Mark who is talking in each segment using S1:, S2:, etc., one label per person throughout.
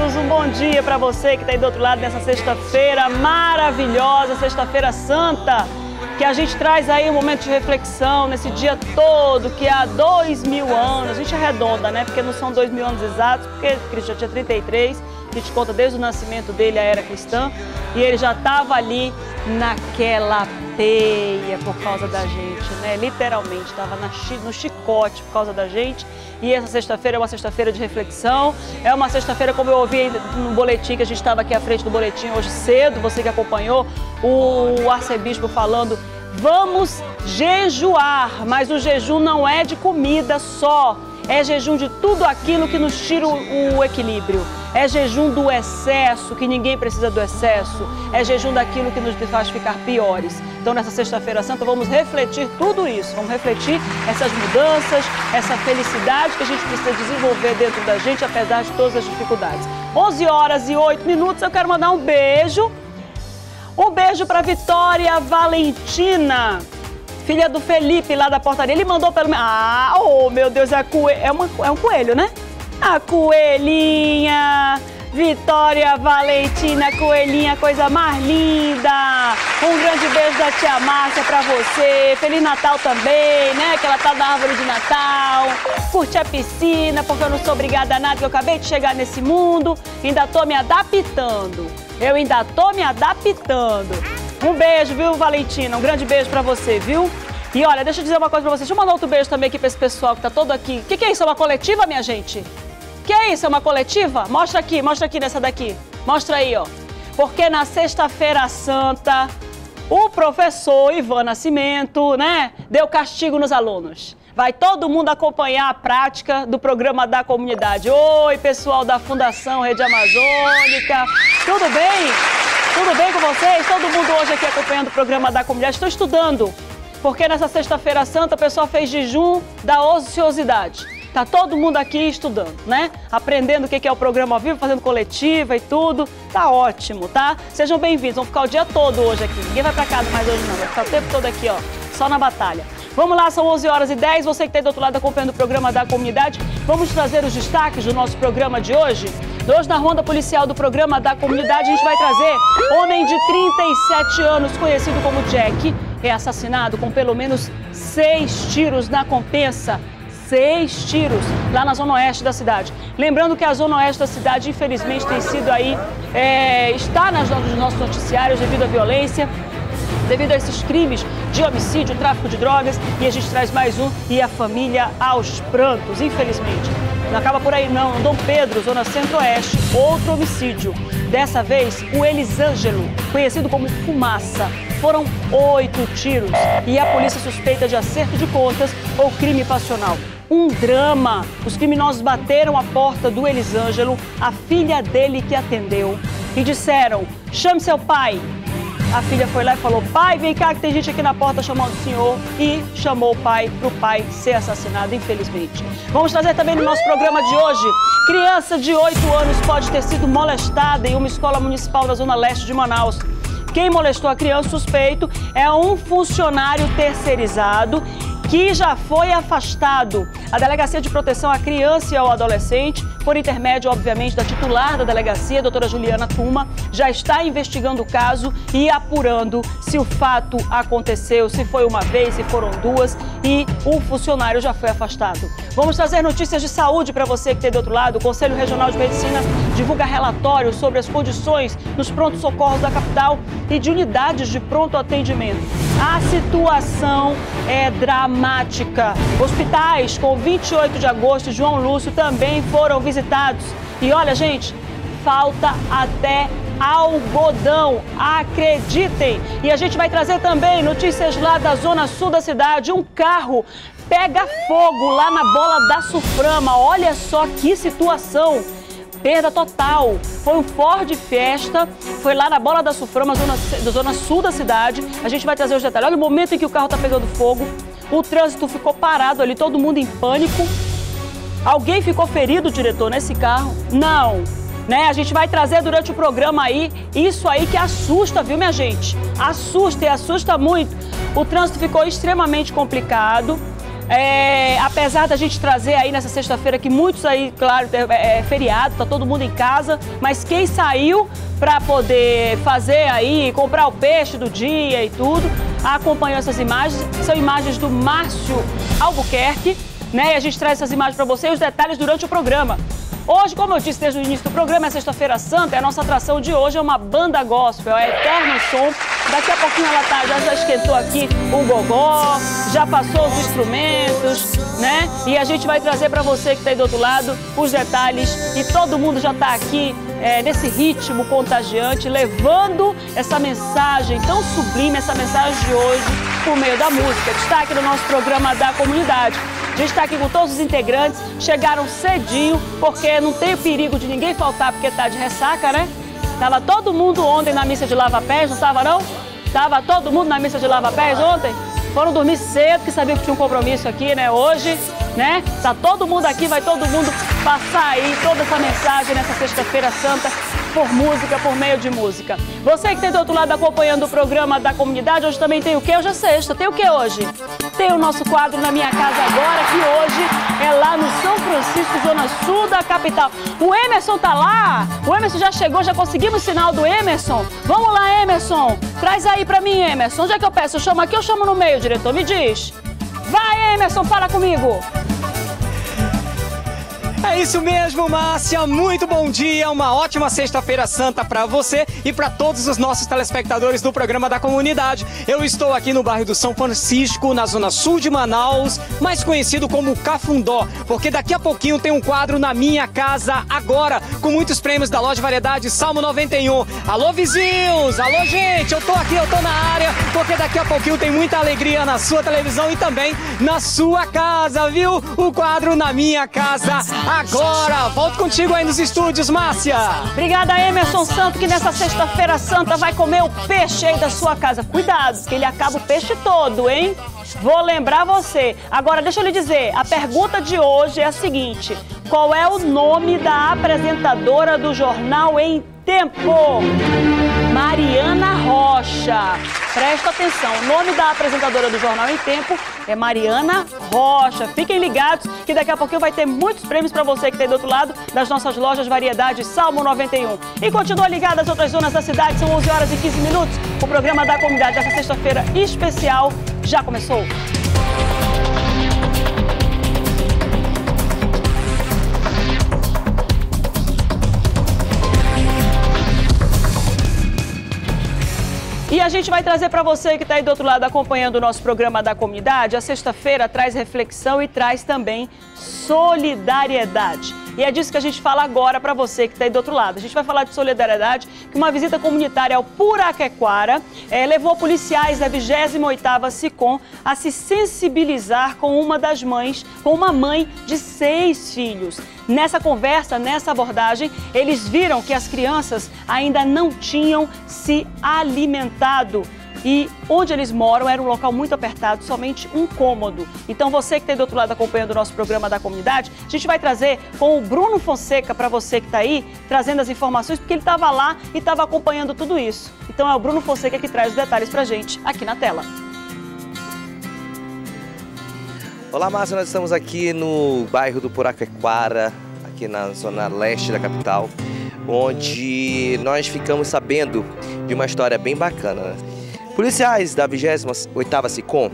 S1: queridos, um bom dia para você que está aí do outro lado nessa sexta-feira maravilhosa, sexta-feira santa, que a gente traz aí um momento de reflexão nesse dia todo, que há 2000 anos, a gente arredonda, né? Porque não são 2000 anos exatos, porque Cristo já tinha 33, a gente conta desde o nascimento dele, a era cristã, e ele já estava ali naquela peia por causa da gente, né? Literalmente, estava no chicote por causa da gente. E essa sexta-feira é uma sexta-feira de reflexão, é uma sexta-feira, como eu ouvi no boletim, que a gente estava aqui à frente do boletim hoje cedo, você que acompanhou, o arcebispo falando, vamos jejuar, mas o jejum não é de comida só, é jejum de tudo aquilo que nos tira o equilíbrio. É jejum do excesso, que ninguém precisa do excesso. É jejum daquilo que nos faz ficar piores. Então, nessa sexta-feira santa, vamos refletir tudo isso. Vamos refletir essas mudanças, essa felicidade que a gente precisa desenvolver dentro da gente, apesar de todas as dificuldades. 11h08, eu quero mandar um beijo. Um beijo para Vitória Valentina, filha do Felipe, lá da portaria. Ele mandou pelo... Ah, oh, meu Deus, é um coelho, né? A coelhinha, Vitória Valentina, coelhinha, coisa mais linda. Um grande beijo da tia Márcia pra você. Feliz Natal também, né? Que ela tá na árvore de Natal. Curte a piscina, porque eu não sou obrigada a nada, que eu acabei de chegar nesse mundo. Ainda tô me adaptando. Eu ainda tô me adaptando. Um beijo, viu, Valentina? Um grande beijo pra você, viu? E olha, deixa eu dizer uma coisa pra vocês. Deixa eu mandar outro beijo também aqui pra esse pessoal que tá todo aqui. O que é isso? É uma coletiva, minha gente? Que é isso? É uma coletiva? Mostra aqui nessa daqui. Mostra aí, ó. Porque na sexta-feira santa, o professor Ivan Nascimento, né, deu castigo nos alunos. Vai todo mundo acompanhar a prática do programa da comunidade. Oi, pessoal da Fundação Rede Amazônica. Tudo bem? Tudo bem com vocês? Todo mundo hoje aqui acompanhando o programa da comunidade. Estou estudando, porque nessa sexta-feira santa o pessoal fez jejum da ociosidade. Tá todo mundo aqui estudando, né? Aprendendo o que é o programa ao vivo, fazendo coletiva e tudo. Tá ótimo, tá? Sejam bem-vindos. Vamos ficar o dia todo hoje aqui. Ninguém vai pra casa mais hoje não. Vai ficar o tempo todo aqui, ó. Só na batalha. Vamos lá, são 11h10. Você que está aí do outro lado acompanhando o programa da comunidade. Vamos trazer os destaques do nosso programa de hoje. Hoje, na ronda policial do programa da comunidade, a gente vai trazer homem de 37 anos, conhecido como Jack, é assassinado com pelo menos 6 tiros na Compensa. 6 tiros lá na zona oeste da cidade. Lembrando que a zona oeste da cidade, infelizmente, tem sido aí, está nos nossos noticiários devido à violência, devido a esses crimes de homicídio, tráfico de drogas, e a gente traz mais um, e a família aos prantos, infelizmente. Não acaba por aí não, Dom Pedro, zona centro-oeste, outro homicídio. Dessa vez, o Elisângelo, conhecido como Fumaça. Foram 8 tiros e a polícia suspeita de acerto de contas ou crime passional. Um drama. Os criminosos bateram a porta do Elisângelo, a filha dele que atendeu, e disseram, chame seu pai. A filha foi lá e falou, pai, vem cá que tem gente aqui na porta chamando o senhor, e chamou o pai para o pai ser assassinado, infelizmente. Vamos trazer também no nosso programa de hoje, criança de 8 anos pode ter sido molestada em uma escola municipal da zona leste de Manaus. Quem molestou a criança, suspeito, é um funcionário terceirizado que já foi afastado. A Delegacia de Proteção à Criança e ao Adolescente, por intermédio, obviamente, da titular da delegacia, a doutora Juliana Tuma, já está investigando o caso e apurando se o fato aconteceu, se foi uma vez, se foram 2, e o funcionário já foi afastado. Vamos trazer notícias de saúde para você que tem do outro lado. O Conselho Regional de Medicina divulga relatório sobre as condições nos prontos-socorros da capital e de unidades de pronto atendimento. A situação é dramática. Hospitais com 28 de agosto e João Lúcio também foram visitados. E olha, gente, falta até algodão, acreditem! E a gente vai trazer também notícias lá da zona sul da cidade. Um carro pega fogo lá na Bola da Suframa. Olha só que situação! Perda total. Foi um Ford Fiesta, foi lá na Bola da Suframa, zona sul da cidade. A gente vai trazer os detalhes. Olha o momento em que o carro está pegando fogo. O trânsito ficou parado ali, todo mundo em pânico. Alguém ficou ferido, diretor, nesse carro? Não. Né? A gente vai trazer durante o programa aí, isso aí que assusta, viu, minha gente? Assusta e assusta muito. O trânsito ficou extremamente complicado. Apesar da gente trazer aí nessa sexta-feira, que muitos aí, claro, é feriado, tá todo mundo em casa, mas quem saiu para poder fazer aí, comprar o peixe do dia e tudo, acompanhou essas imagens, são imagens do Márcio Albuquerque, né? E a gente traz essas imagens para você e os detalhes durante o programa. Hoje, como eu disse desde o início do programa, é Sexta-feira Santa, a nossa atração de hoje é uma banda gospel, é Eterno Som. Daqui a pouquinho ela já esquentou aqui o gogó, já passou os instrumentos, né? E a gente vai trazer para você que está aí do outro lado os detalhes e todo mundo já está aqui nesse ritmo contagiante, levando essa mensagem tão sublime, essa mensagem de hoje por meio da música. Destaque no nosso programa da comunidade. A gente está aqui com todos os integrantes, chegaram cedinho, porque não tem perigo de ninguém faltar, porque tá de ressaca, né? Tava todo mundo ontem na missa de lava-pés, não tava não? Tava todo mundo na missa de lava-pés ontem? Foram dormir cedo, que sabiam que tinha um compromisso aqui, né, hoje, né? Tá todo mundo aqui, vai todo mundo passar aí toda essa mensagem nessa Sexta-feira Santa, por música, por meio de música. Você que tem do outro lado acompanhando o programa da comunidade, hoje também tem o quê? Hoje é sexta. Tem o quê hoje? Tem o nosso quadro Na Minha Casa Agora, que hoje é lá no São Francisco, zona sul da capital. O Emerson tá lá? O Emerson já chegou, já conseguimos o sinal do Emerson? Vamos lá, Emerson. Traz aí pra mim, Emerson. Onde é que eu peço? Eu chamo aqui ou chamo no meio, diretor? Me diz. Vai, Emerson, fala comigo.
S2: É isso mesmo, Márcia. Muito bom dia, uma ótima Sexta-feira Santa para você e para todos os nossos telespectadores do programa da comunidade. Eu estou aqui no bairro do São Francisco, na zona sul de Manaus, mais conhecido como Cafundó, porque daqui a pouquinho tem um quadro Na Minha Casa Agora, com muitos prêmios da loja Variedade Salmo 91. Alô, vizinhos! Alô, gente! Eu tô aqui, eu tô na área, porque daqui a pouquinho tem muita alegria na sua televisão e também na sua casa, viu? O quadro Na Minha Casa Agora. Volto contigo aí nos estúdios, Márcia.
S1: Obrigada, Emerson Santo, que nessa Sexta-feira Santa vai comer o peixe aí da sua casa. Cuidado, que ele acaba o peixe todo, hein? Vou lembrar você. Agora, deixa eu lhe dizer, a pergunta de hoje é a seguinte: qual é o nome da apresentadora do Jornal em Tempo? Mariana Rocha. Presta atenção, o nome da apresentadora do Jornal em Tempo é Mariana Rocha. Fiquem ligados que daqui a pouquinho vai ter muitos prêmios para você que tem do outro lado das nossas lojas Variedade Salmo 91. E continua ligado às outras zonas da cidade, são 11 horas e 15 minutos. O programa da comunidade dessa sexta-feira especial já começou. E a gente vai trazer para você que está aí do outro lado acompanhando o nosso programa da comunidade. A sexta-feira traz reflexão e traz também solidariedade. E é disso que a gente fala agora para você que está aí do outro lado. A gente vai falar de solidariedade, que uma visita comunitária ao Puraquequara levou policiais da 28ª SICOM a se sensibilizar com uma mãe de 6 filhos. Nessa conversa, nessa abordagem, eles viram que as crianças ainda não tinham se alimentado. E onde eles moram era um local muito apertado, somente um cômodo. Então você que está do outro lado acompanhando o nosso programa da comunidade, a gente vai trazer com o Bruno Fonseca para você que está aí, trazendo as informações, porque ele estava lá e estava acompanhando tudo isso. Então é o Bruno Fonseca que traz os detalhes para a gente aqui na tela.
S3: Olá, Márcia, nós estamos aqui no bairro do Puraquequara, aqui na zona leste da capital, onde nós ficamos sabendo de uma história bem bacana, né? Policiais da 28ª SICOM,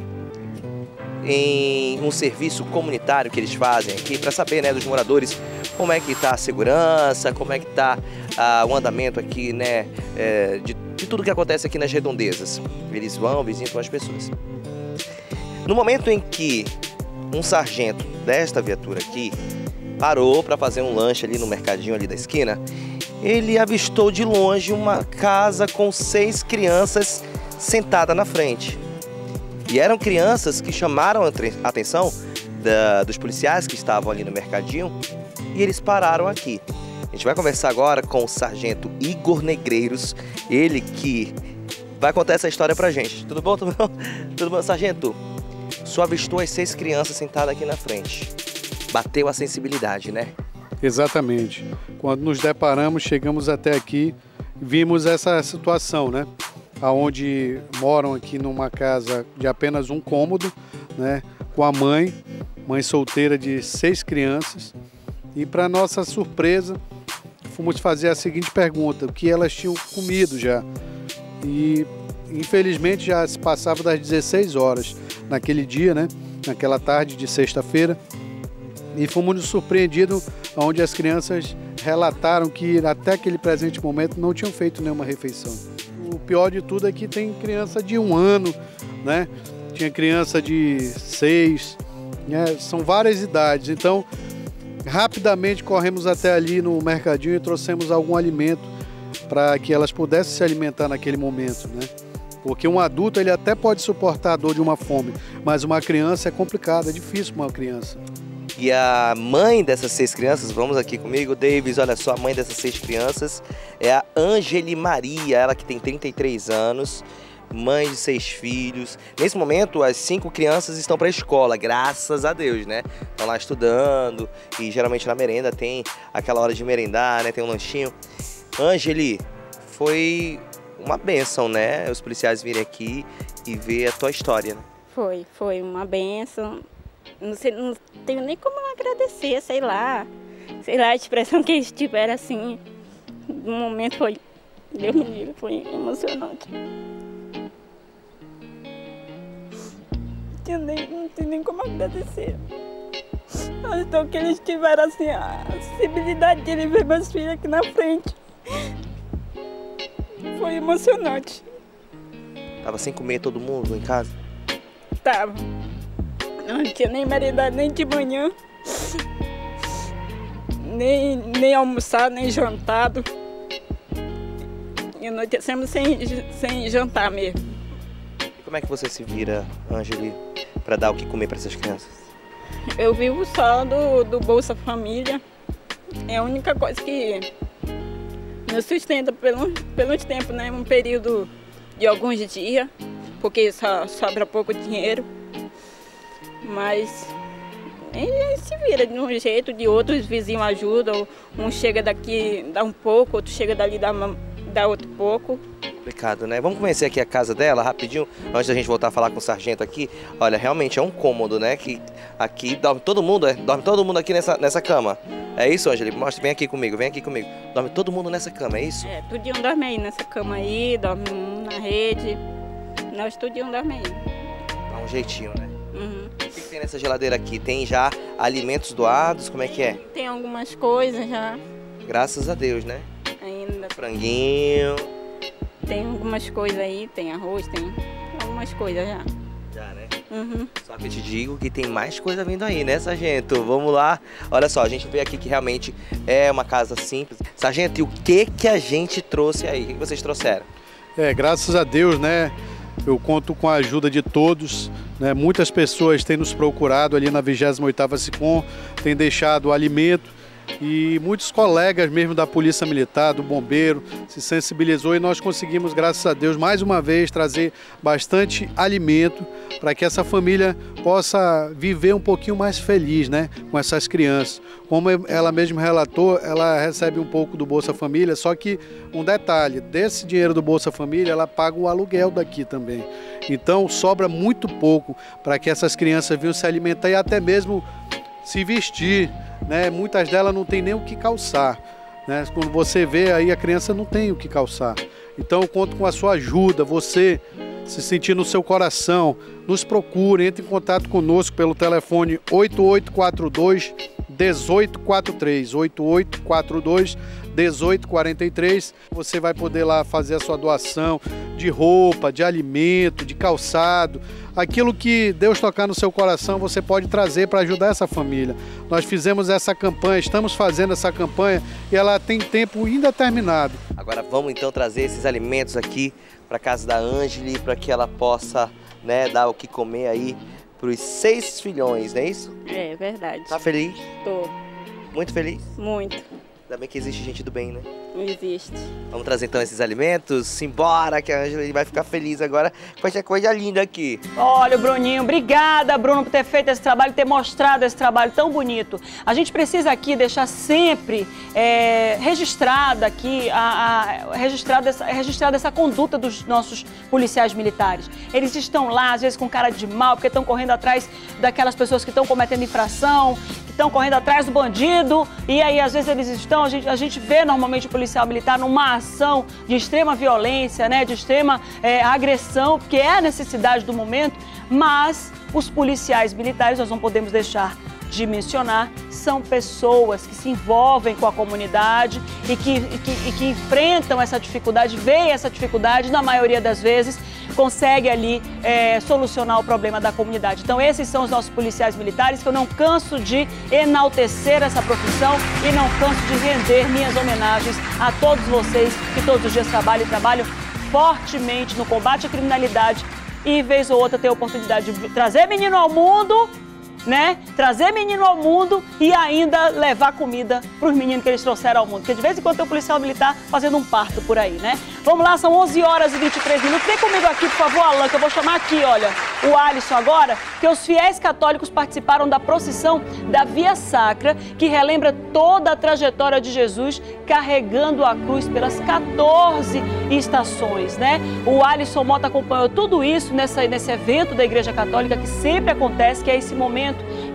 S3: em um serviço comunitário que eles fazem aqui para saber, né, dos moradores como é que está a segurança, como é que está o andamento aqui, né, de tudo que acontece aqui nas redondezas. Eles vão, visitam as pessoas. No momento em que um sargento desta viatura aqui parou para fazer um lanche ali no mercadinho ali da esquina, ele avistou de longe uma casa com 6 crianças sentadas na frente. E eram crianças que chamaram a atenção dos policiais que estavam ali no mercadinho e eles pararam aqui. A gente vai conversar agora com o sargento Igor Negreiros, ele que vai contar essa história pra gente. Tudo bom? Tudo bom? Tudo bom, sargento? Só avistou as 6 crianças sentadas aqui na frente. Bateu a sensibilidade, né?
S4: Exatamente. Quando nos deparamos, chegamos até aqui, vimos essa situação, né? Onde moram aqui numa casa de apenas um cômodo, né, com a mãe solteira de 6 crianças. E para nossa surpresa, fomos fazer a seguinte pergunta: o que elas tinham comido já? E infelizmente já se passava das 16 horas naquele dia, né, naquela tarde de sexta-feira. E fomos surpreendidos onde as crianças relataram que até aquele presente momento não tinham feito nenhuma refeição. O pior de tudo é que tem criança de 1 ano, né? Tinha criança de 6, né? São várias idades. Então, rapidamente corremos até ali no mercadinho e trouxemos algum alimento para que elas pudessem se alimentar naquele momento, né? Porque um adulto ele até pode suportar a dor de uma fome, mas uma criança é complicado, é difícil para uma criança.
S3: E a mãe dessas 6 crianças, vamos aqui comigo, Davis, olha só, a mãe dessas 6 crianças é a Ângeli Maria, ela que tem 33 anos, mãe de 6 filhos. Nesse momento, as 5 crianças estão para a escola, graças a Deus, né? Estão lá estudando e geralmente na merenda tem aquela hora de merendar, né? Tem um lanchinho. Ângeli, foi uma bênção, né? Os policiais virem aqui e ver a tua história, né?
S5: Foi uma bênção. Não tenho nem como agradecer, sei lá, a expressão que eles tiveram assim, no momento foi, Deus me livre, foi emocionante. Não tenho nem como agradecer. Então que eles tiveram assim, a sensibilidade de ver meus filhos aqui na frente. Foi emocionante.
S3: Tava sem comer todo mundo em casa?
S5: Tava. Não tinha nem merendado, nem de manhã, nem almoçado, nem jantado. E anoitecemos sem jantar mesmo.
S3: E como é que você se vira, Ângeli, para dar o que comer para essas crianças?
S5: Eu vivo só do Bolsa Família. É a única coisa que nos sustenta pelos tempos, né? Um período de alguns dias, porque só sobra pouco dinheiro. Mas ele se vira de um jeito, de outro, os vizinhos ajudam. Um chega daqui, dá um pouco, outro chega dali, dá outro pouco.
S3: Complicado, né? Vamos conhecer aqui a casa dela rapidinho, antes da gente voltar a falar com o sargento aqui. Olha, realmente é um cômodo, né? Que aqui dorme todo mundo aqui nessa cama. É isso, Ângeli? Mostra, vem aqui comigo. Dorme todo mundo nessa cama, é isso?
S5: É, tudinho dorme aí nessa cama aí, dorme um na rede. Nós tudinho dorme aí.
S3: Dá um jeitinho, né?
S5: Uhum.
S3: O que tem nessa geladeira aqui? Tem já alimentos doados? Como é que é?
S5: Tem algumas coisas já.
S3: Graças a Deus, né?
S5: Ainda.
S3: Franguinho.
S5: Tem algumas coisas aí, tem arroz, tem algumas coisas já.
S3: Já, né?
S5: Uhum.
S3: Só que eu te digo que tem mais coisa vindo aí, né, sargento? Vamos lá. Olha só, a gente vê aqui que realmente é uma casa simples. Sargento, e o que a gente trouxe aí? O que vocês trouxeram?
S4: Graças a Deus, né? Eu conto com a ajuda de todos, né? Muitas pessoas têm nos procurado ali na 28ª SICOM, têm deixado alimento e muitos colegas mesmo da Polícia Militar, do Bombeiro, se sensibilizou e nós conseguimos, graças a Deus, mais uma vez trazer bastante alimento para que essa família possa viver um pouquinho mais feliz, né, com essas crianças. Como ela mesma relatou, ela recebe um pouco do Bolsa Família, só que um detalhe, desse dinheiro do Bolsa Família, ela paga o aluguel daqui também. Então sobra muito pouco para que essas crianças venham se alimentar e até mesmo se vestir, né? Muitas delas não tem nem o que calçar, né? Quando você vê aí, a criança não tem o que calçar. Então eu conto com a sua ajuda, você se sentir no seu coração, nos procure, entre em contato conosco pelo telefone 8842-1843, 8842-1843. Você vai poder lá fazer a sua doação de roupa, de alimento, de calçado. Aquilo que Deus tocar no seu coração, você pode trazer para ajudar essa família. Nós fizemos essa campanha, estamos fazendo essa campanha e ela tem tempo indeterminado.
S3: Agora vamos então trazer esses alimentos aqui para a casa da Ângeli, para que ela possa, né, dar o que comer aí para os 6 filhões, não é isso?
S5: É verdade.
S3: Tá feliz?
S5: Tô.
S3: Muito feliz?
S5: Muito.
S3: Ainda bem que existe gente do bem, né?
S5: Não existe.
S3: Vamos trazer então esses alimentos? Simbora, que a Ângela vai ficar feliz agora com essa coisa linda aqui.
S1: Olha, Bruninho, obrigada, Bruno, por ter feito esse trabalho, ter mostrado esse trabalho tão bonito. A gente precisa aqui deixar sempre registrada aqui, registrada essa conduta dos nossos policiais militares. Eles estão lá, às vezes, com cara de mal, porque estão correndo atrás daquelas pessoas que estão cometendo infração, que estão correndo atrás do bandido, e aí, às vezes, eles estão, a gente vê normalmente o policial militar numa ação de extrema violência, né, de extrema agressão, porque é a necessidade do momento, mas os policiais militares, nós não podemos deixar de mencionar, são pessoas que se envolvem com a comunidade e que enfrentam essa dificuldade, veem essa dificuldade, na maioria das vezes, consegue ali solucionar o problema da comunidade. Então esses são os nossos policiais militares, que eu não canso de enaltecer essa profissão e não canso de render minhas homenagens a todos vocês que todos os dias trabalham fortemente no combate à criminalidade e, vez ou outra, ter a oportunidade de trazer menino ao mundo, né? Trazer menino ao mundo e ainda levar comida para os meninos que eles trouxeram ao mundo. Porque de vez em quando tem um policial militar fazendo um parto por aí, né? Vamos lá, são 11 horas e 23 minutos. Vem comigo aqui, por favor, Alan, que eu vou chamar aqui, olha, o Alisson agora, que os fiéis católicos participaram da procissão da Via Sacra, que relembra toda a trajetória de Jesus carregando a cruz pelas 14 estações, né? O Alisson Mota acompanhou tudo isso nesse evento da Igreja Católica que sempre acontece, que é esse momento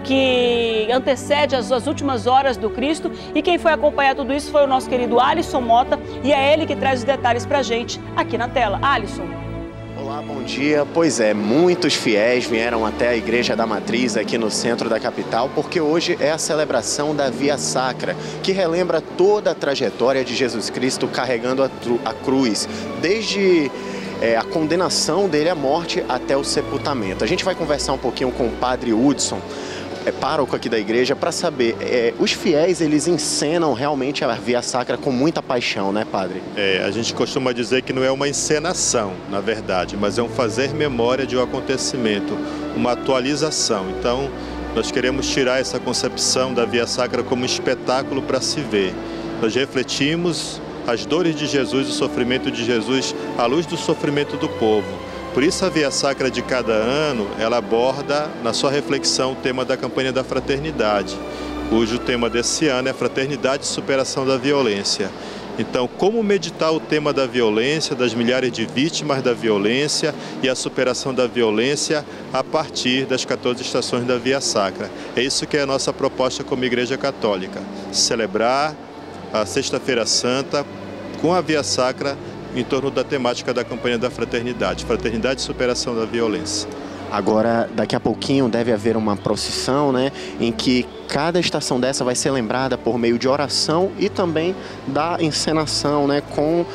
S1: que antecede as últimas horas do Cristo, e quem foi acompanhar tudo isso foi o nosso querido Alisson Mota, e é ele que traz os detalhes pra gente aqui na tela. Alisson.
S6: Olá, bom dia. Pois é, muitos fiéis vieram até a Igreja da Matriz aqui no centro da capital, porque hoje é a celebração da Via Sacra, que relembra toda a trajetória de Jesus Cristo carregando a cruz, desde a condenação dele à morte até o sepultamento. A gente vai conversar um pouquinho com o Padre Hudson, pároco aqui da igreja, para saber, os fiéis, eles encenam realmente a Via Sacra com muita paixão, né, Padre?
S7: A gente costuma dizer que não é uma encenação, na verdade, mas é um fazer memória de um acontecimento, uma atualização. Então, nós queremos tirar essa concepção da Via Sacra como espetáculo para se ver. Nós refletimos as dores de Jesus, o sofrimento de Jesus, à luz do sofrimento do povo. Por isso a Via Sacra de cada ano, ela aborda na sua reflexão o tema da campanha da fraternidade, cujo tema desse ano é fraternidade e superação da violência. Então, como meditar o tema da violência, das milhares de vítimas da violência e a superação da violência a partir das 14 estações da Via Sacra. É isso que é a nossa proposta como Igreja Católica, celebrar a Sexta-feira Santa com a Via Sacra em torno da temática da campanha da fraternidade, fraternidade e superação da violência.
S6: Agora, daqui a pouquinho deve haver uma procissão, né, em que cada estação dessa vai ser lembrada por meio de oração e também da encenação, né, com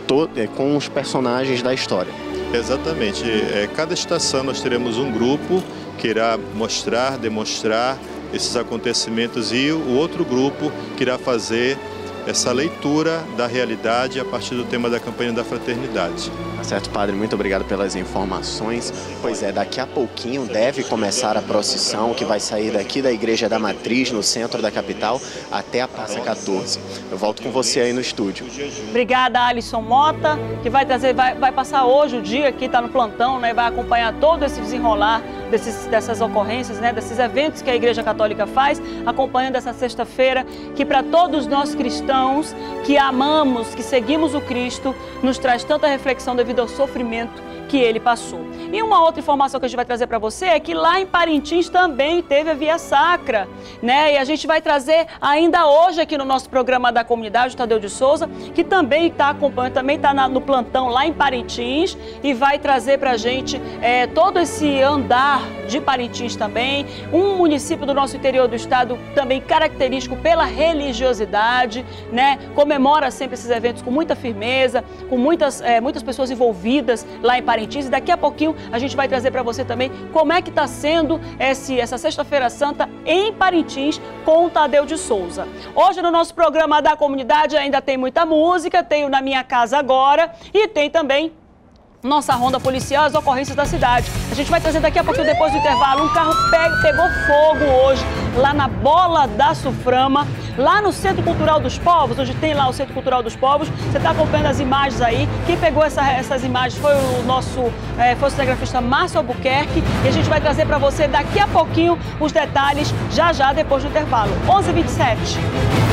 S6: os personagens da história.
S7: Exatamente. Cada estação nós teremos um grupo que irá mostrar, demonstrar esses acontecimentos e o outro grupo que irá fazer essa leitura da realidade a partir do tema da campanha da fraternidade.
S6: Tá certo, Padre, muito obrigado pelas informações. Pois é, daqui a pouquinho deve começar a procissão que vai sair daqui da Igreja da Matriz, no centro da capital, até a Praça 14. Eu volto com você aí no estúdio.
S1: Obrigada, Alisson Mota, que vai passar hoje o dia aqui, está no plantão, né, vai acompanhar todo esse desenrolar dessas ocorrências, né, desses eventos que a Igreja Católica faz, acompanhando essa sexta-feira, que para todos nós cristãos que amamos, que seguimos o Cristo, nos traz tanta reflexão devido ao sofrimento que ele passou. E uma outra informação que a gente vai trazer para você é que lá em Parintins também teve a Via Sacra, né? E a gente vai trazer ainda hoje aqui no nosso programa da comunidade, o Tadeu de Souza, que também está acompanhando, também está no plantão lá em Parintins e vai trazer para a gente todo esse andar de Parintins também, um município do nosso interior do estado também característico pela religiosidade, né? Comemora sempre esses eventos com muita firmeza, com muitas pessoas envolvidas lá em Parintins. E daqui a pouquinho a gente vai trazer para você também como é que está sendo essa Sexta-feira Santa em Parintins com o Tadeu de Souza. Hoje no nosso programa da comunidade ainda tem muita música, tem o Na Minha Casa Agora e tem também nossa ronda policial, as ocorrências da cidade. A gente vai trazer daqui a pouquinho, depois do intervalo, um carro pegou fogo hoje lá na Bola da Suframa, lá no Centro Cultural dos Povos, onde tem lá o Centro Cultural dos Povos. Você está acompanhando as imagens aí. Quem pegou essas imagens foi o nosso foi o cinegrafista Márcio Albuquerque, e a gente vai trazer para você daqui a pouquinho os detalhes, já depois do intervalo. 11h27.